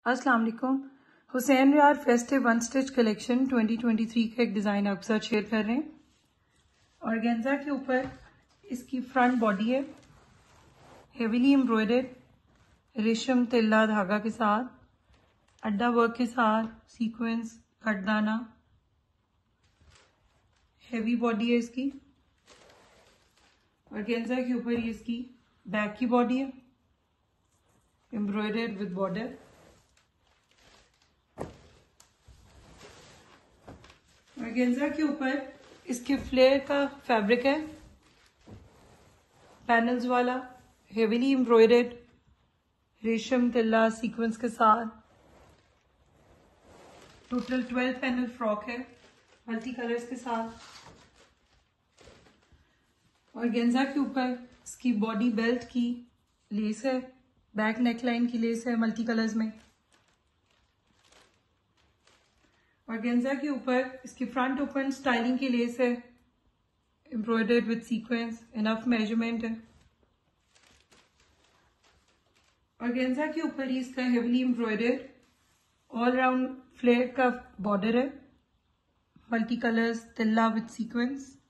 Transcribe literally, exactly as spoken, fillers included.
अस्सलाम वालेकुम। हुसैन यार festive one stitch collection twenty twenty three का एक डिज़ाइन आपके साथ शेयर कर रहे हैं। ऑर्गेन्जा के ऊपर इसकी फ्रंट बॉडी है, हेवीली एम्ब्रॉयडर्ड रेशम तिल्ला धागा के साथ, अड्डा वर्क के साथ, सीक्वेंस कटदाना, हेवी बॉडी है इसकी। ऑर्गेन्जा के ऊपर ये इसकी बैक की बॉडी है, एम्ब्रॉयडर्ड विद बॉर्डर। ऑर्गेन्जा के ऊपर इसके फ्लेयर का फैब्रिक है, पैनल्स वाला, हेवीली एम्ब्रॉयडर्ड रेशम तिल्ला सीक्वेंस के साथ। टोटल ट्वेल्व पैनल फ्रॉक है मल्टी कलर्स के साथ। ऑर्गेन्जा के ऊपर इसकी बॉडी बेल्ट की लेस है, बैक नेकलाइन की लेस है मल्टी कलर्स में। ऑर्गेन्जा के ऊपर इसकी फ्रंट ओपन स्टाइलिंग की लेस है, embroidered with sequence, enough measurement है। ऑर्गेन्जा के ऊपर ही इसका heavily embroidered all round flare का बॉर्डर है, मल्टी कलर्स तिल्ला विद सीक्वेंस।